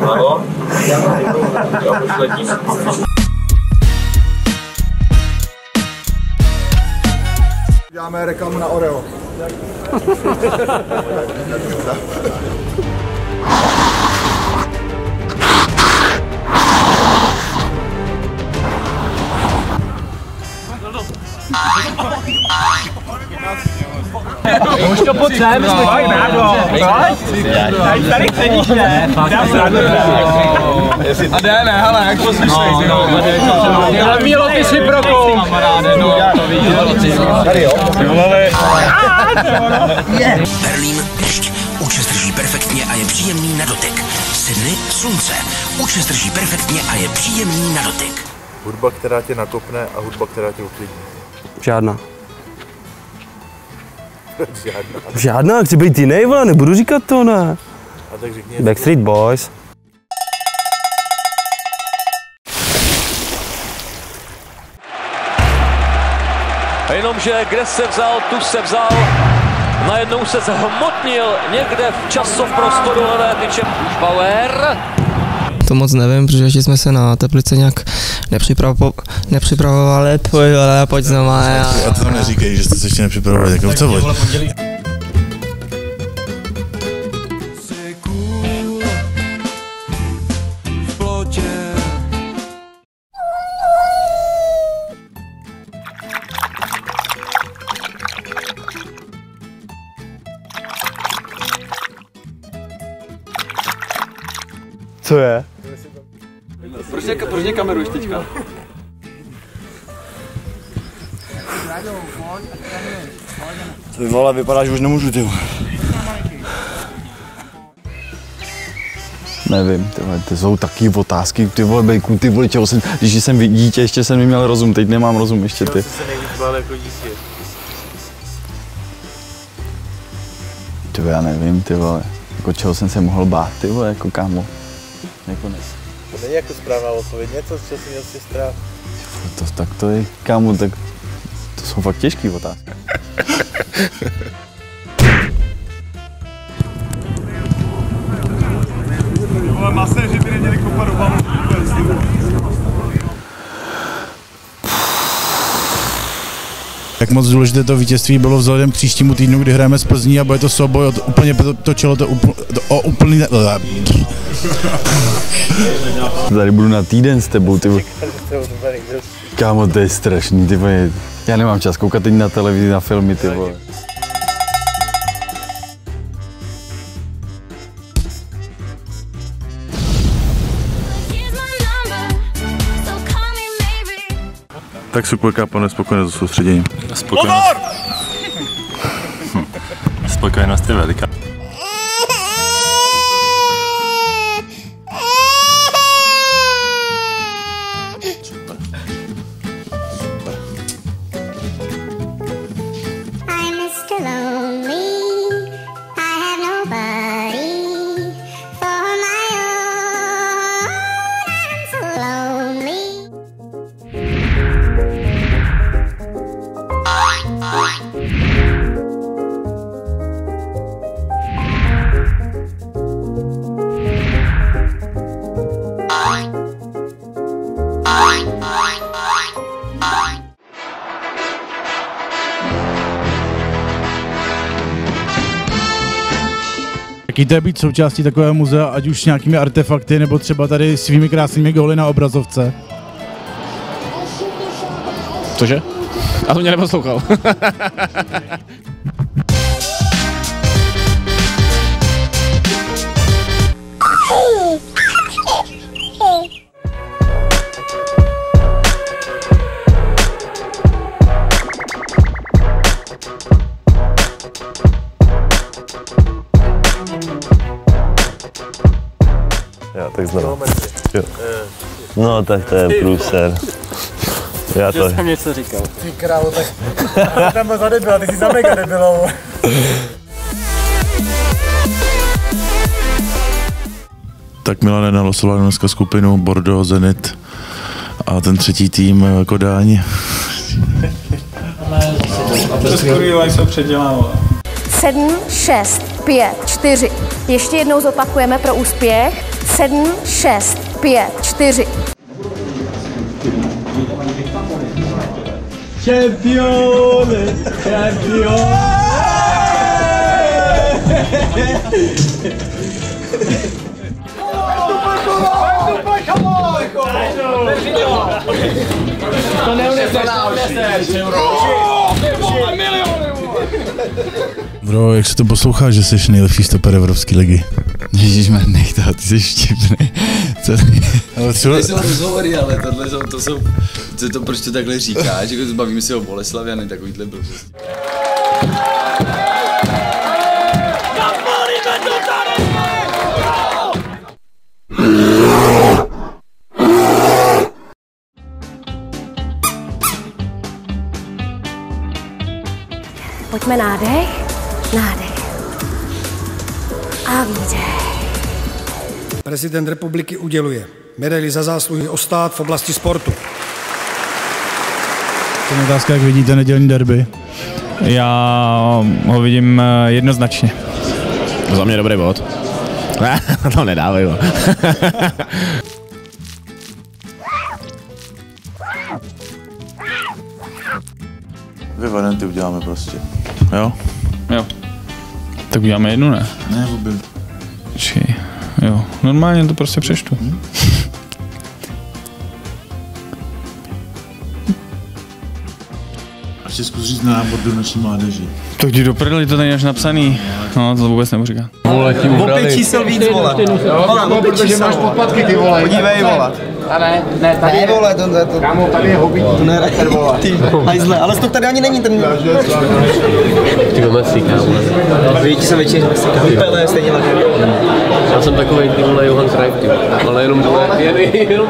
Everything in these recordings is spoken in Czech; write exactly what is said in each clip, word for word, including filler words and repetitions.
Halo? Děláme reklamu na Oreo. Už to pojď sem, jsme fakt rádo. Tady tady sedíš, ne? A jde, ne, hele, jak to slyšej. Ale Mílo, ty si prokou. Kamaráde, no, to vidíš. Tady jo. Berlín, dešť. Účes drží perfektně a je příjemný na dotyk. Sydney, slunce. Účes drží perfektně a je příjemný na dotyk. Hudba, která tě nakopne a hudba, která tě uklidní. Žádná. Žádná. Žádná, chci být jiný, vole, nebudu říkat to, ne. A tak řekni. Backstreet Boys. Jenomže kde se vzal, tu se vzal. Najednou se zhmotnil někde v časoprostoru levé tyče. Bauer. To moc nevím, protože ještě jsme se na Teplice nějak nepřipravo, nepřipravovali, pojď, ale pojď znovu. A to tam neříkej, že jste se ještě nepřipravovali, tak co pojď. Co je? Proč mě, proč mě kameruješ teďka? Ty vole, vypadá, že už nemůžu, ty. Nevím, ty vole, to jsou taky otázky, ty vole, bejku, ty vole, čeho jsem, když jsem dítě, ještě jsem neměl rozum, teď nemám rozum ještě, ty. Čeho jsi se nejvíc bál jako dítě? Ty vole, já nevím, ty vole, jako čeho jsem se mohl bát, ty vole, jako kámo. Jako ne. To není jako správná odpověď, něco, z čeho jsi měl si strach. To, tak to je, kámo, tak to jsou fakt těžký otázky. Ale maséři by neměli kopat do balu. Jak moc důležité to vítězství bylo vzhledem k příštímu týdnu, kdy hrajeme s Plzní a bude to souboj o to, úplně točilo to, upl, to o úplný... Tady budu na týden s tebou, ty vole. Kámo, to je strašný, ty vole. Já nemám čas koukat teď na televizi, na filmy, ty vole. Tak Superka po nespokojenost s soustředěním. Spokojenost. Hm. Spokojenost je veliká. Jaký to je být součástí takového muzea, ať už nějakými artefakty, nebo třeba tady svými krásnými góly na obrazovce? Cože? A to mě neposlouchal. Jo, tak znovu. Jo. No, tak to je průser. Já to... Že jsem něco říkal. Ty králo, tak tam byl za debila, ty jsi za mega debilou. Tak Milane nalosoval dneska skupinu Bordeaux, Zenit a ten třetí tým Kodáň. To skurývá jsou předělává. sedm, šest, pět, čtyři. Ještě jednou zopakujeme pro úspěch. sedm, šest, pět, čtyři. Čempione, čempione. To neuneseš, to neuneseš. Bro, jak se to poslouchá, že jsi nejlepší stoper Evropské ligy? Ježišmar, nech to, ty jsi štěpný. Co ty? Ale třeba... To jsou rozhovory, ale tohle jsou, to jsou, to, to proč to takhle říkáš, jako bavíme se o Boleslavi a ne takovýhle blbosti. Pojďme nádech, nádech a výdech. Prezident republiky uděluje medaili za zásluhy o stát v oblasti sportu. To je otázka, jak vidíte nedělní derby? Já ho vidím jednoznačně. Za mě dobrý bod. To nedávej, jo. Dvě varianty uděláme prostě. Jo? Jo. Tak uděláme jednu, ne? Ne, obě. Či, jo. Normálně to prostě přečtu. Hmm? Ještě zkus říct návod do naší mládeži. Tak jdi do prdeli, to tady máš napsaný. No, to vůbec nebudu říkat. O pět čísel víc, vole. Vole, protože máš podpatky, ty vole. Podívej, vole. A ne, ne, tady je, vole, to, to, to. Kámo, tady je hobby. To ne, ten, vole. Ty, hajzle, ale to tady ani není ten. Ty go Messi, kámo. Vidíte se většině Messi, kámo. Pele, stejně tak. Já jsem takovej, ty vole, Johan Cruyff, ty. Ale jenom dole, jenom...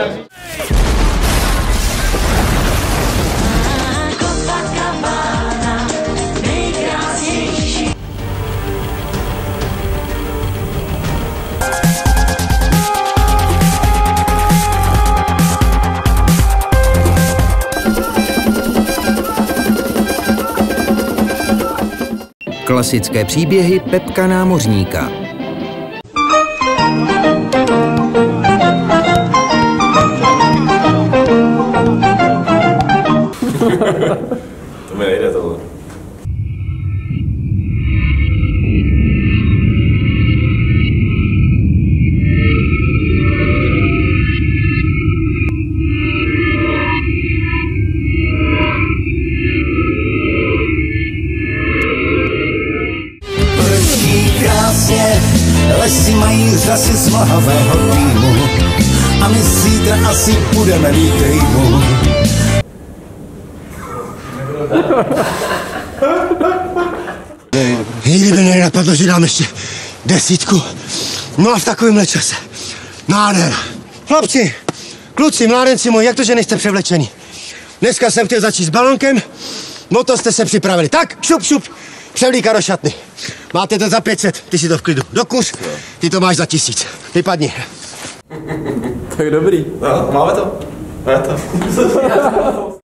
Klasické příběhy Pepka Námořníka. To mi nejde tohle. Krásně, lesy mají řasy z mlhavého týmu a my zítra asi půjdeme mít rýmu. Nikdy by nenapadlo, že dám ještě desítku. No a v takovémhle čase. Nádhera. Chlapci, kluci, mládenci moji, jak to, že nejste převlečení? Dneska jsem chtěl začít s balonkem, no to jste se připravili. Tak, šup, šup, převlíka do šatny. Máte to za pět set, ty si to v klidu dokuř, ty to máš za tisíc. Vypadni. Tak dobrý. No, máme to. Máme to.